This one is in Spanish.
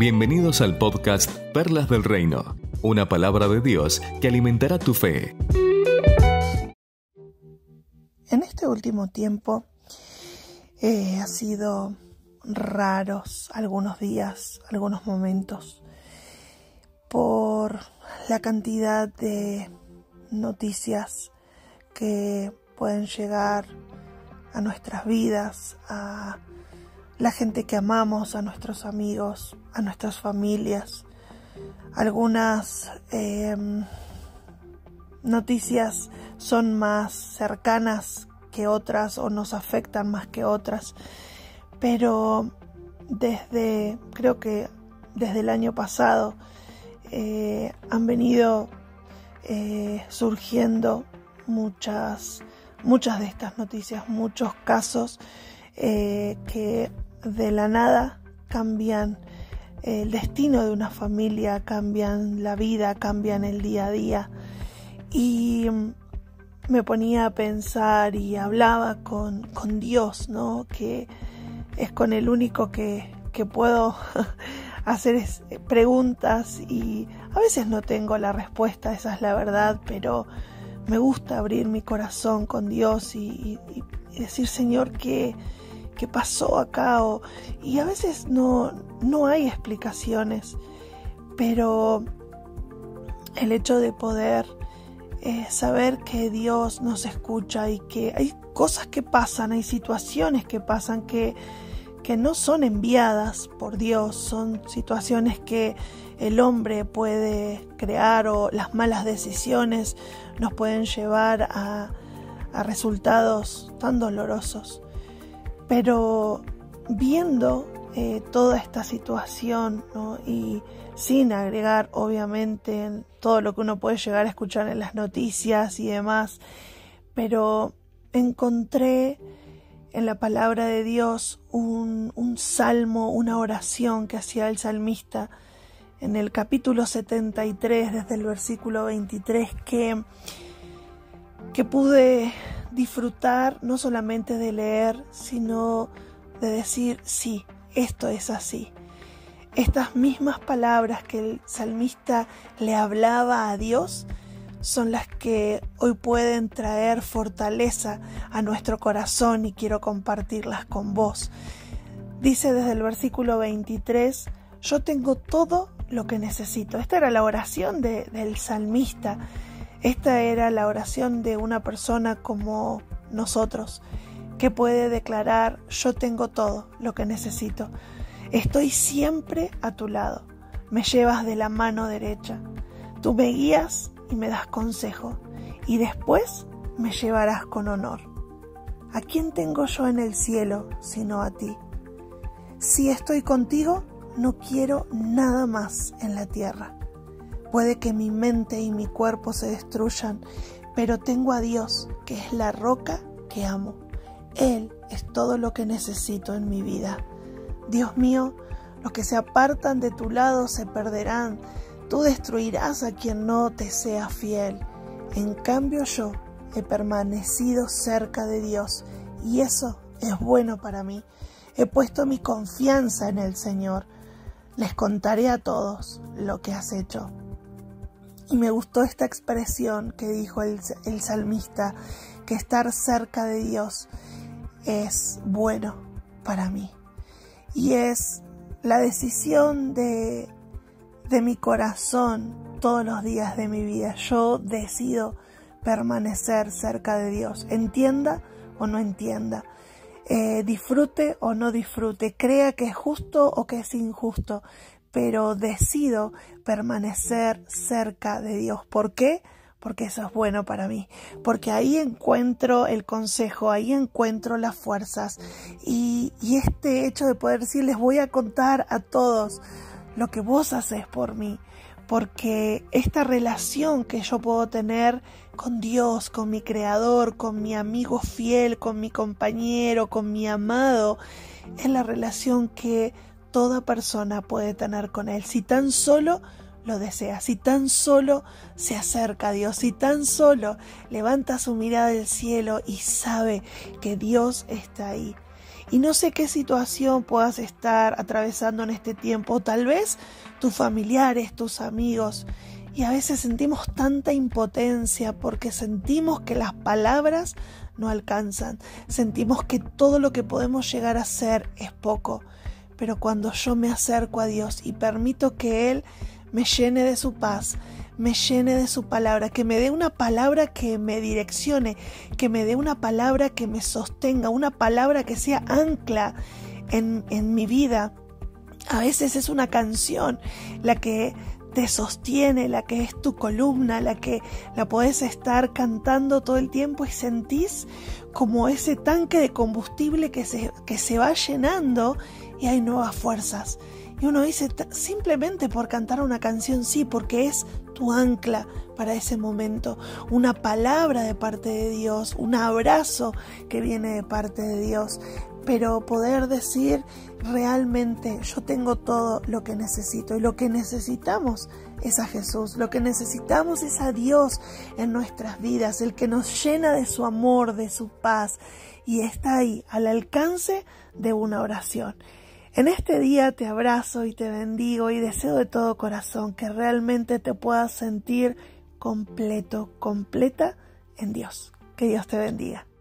Bienvenidos al podcast Perlas del Reino, una palabra de Dios que alimentará tu fe. En este último tiempo ha sido raros algunos días, algunos momentos, por la cantidad de noticias que pueden llegar a nuestras vidas, a la gente que amamos, a nuestros amigos, a nuestras familias. Algunas noticias son más cercanas que otras o nos afectan más que otras, pero creo que desde el año pasado han venido surgiendo muchas de estas noticias, muchos casos que de la nada cambian el destino de una familia, cambian la vida, cambian el día a día. Y me ponía a pensar y hablaba con Dios, ¿no? Que es con el único que puedo hacer preguntas, y a veces no tengo la respuesta, esa es la verdad, pero me gusta abrir mi corazón con Dios y decir: Señor, ¿qué pasó acá? Y a veces no hay explicaciones, pero el hecho de poder saber que Dios nos escucha y que hay cosas que pasan, hay situaciones que pasan que no son enviadas por Dios, son situaciones que el hombre puede crear, o las malas decisiones nos pueden llevar a resultados tan dolorosos. Pero viendo toda esta situación, ¿no? Y sin agregar obviamente todo lo que uno puede llegar a escuchar en las noticias y demás, pero encontré en la palabra de Dios un salmo, una oración que hacía el salmista en el capítulo 73, desde el versículo 23, que pude disfrutar no solamente de leer, sino de decir: sí, esto es así. Estas mismas palabras que el salmista le hablaba a Dios son las que hoy pueden traer fortaleza a nuestro corazón, y quiero compartirlas con vos. Dice desde el versículo 23: yo tengo todo lo que necesito. Esta era la oración del salmista. Esta era la oración de una persona como nosotros, que puede declarar: yo tengo todo lo que necesito. Estoy siempre a tu lado. Me llevas de la mano derecha. Tú me guías y me das consejo, y después me llevarás con honor. ¿A quién tengo yo en el cielo sino a ti? Si estoy contigo, no quiero nada más en la tierra. Puede que mi mente y mi cuerpo se destruyan, pero tengo a Dios, que es la roca que amo. Él es todo lo que necesito en mi vida. Dios mío, los que se apartan de tu lado se perderán. Tú destruirás a quien no te sea fiel. En cambio yo he permanecido cerca de Dios, y eso es bueno para mí. He puesto mi confianza en el Señor. Les contaré a todos lo que has hecho. Y me gustó esta expresión que dijo el salmista, que estar cerca de Dios es bueno para mí. Y es la decisión de mi corazón todos los días de mi vida. Yo decido permanecer cerca de Dios, entienda o no entienda, disfrute o no disfrute, crea que es justo o que es injusto, pero decido permanecer cerca de Dios. ¿Por qué? Porque eso es bueno para mí, porque ahí encuentro el consejo, ahí encuentro las fuerzas, y este hecho de poder decir: les voy a contar a todos lo que vos haces por mí, porque esta relación que yo puedo tener con Dios, con mi Creador, con mi amigo fiel, con mi compañero, con mi amado, es la relación que toda persona puede tener con Él, si tan solo lo desea, si tan solo se acerca a Dios, si tan solo levanta su mirada del cielo y sabe que Dios está ahí. Y no sé qué situación puedas estar atravesando en este tiempo, tal vez tus familiares, tus amigos. Y a veces sentimos tanta impotencia porque sentimos que las palabras no alcanzan. Sentimos que todo lo que podemos llegar a hacer es poco. Pero cuando yo me acerco a Dios y permito que Él me llene de su paz, me llene de su palabra, que me dé una palabra que me direccione, que me dé una palabra que me sostenga, una palabra que sea ancla en mi vida. A veces es una canción la que te sostiene, la que es tu columna, la que la podés estar cantando todo el tiempo y sentís como ese tanque de combustible que se va llenando y hay nuevas fuerzas. Y uno dice, simplemente por cantar una canción, sí, porque es tu ancla para ese momento, una palabra de parte de Dios, un abrazo que viene de parte de Dios. Pero poder decir realmente yo tengo todo lo que necesito y lo que necesitamos es a Jesús, lo que necesitamos es a Dios en nuestras vidas, el que nos llena de su amor, de su paz y está ahí al alcance de una oración. En este día te abrazo y te bendigo y deseo de todo corazón que realmente te puedas sentir completo, completa en Dios. Que Dios te bendiga.